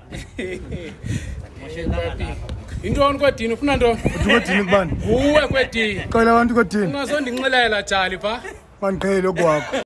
Into on kwedini ufuna nto? Uthini kubani? Uwe kwedini. Qala abantu kodini. Ungazondinxilela jali pha. Bandiqhele kwakho.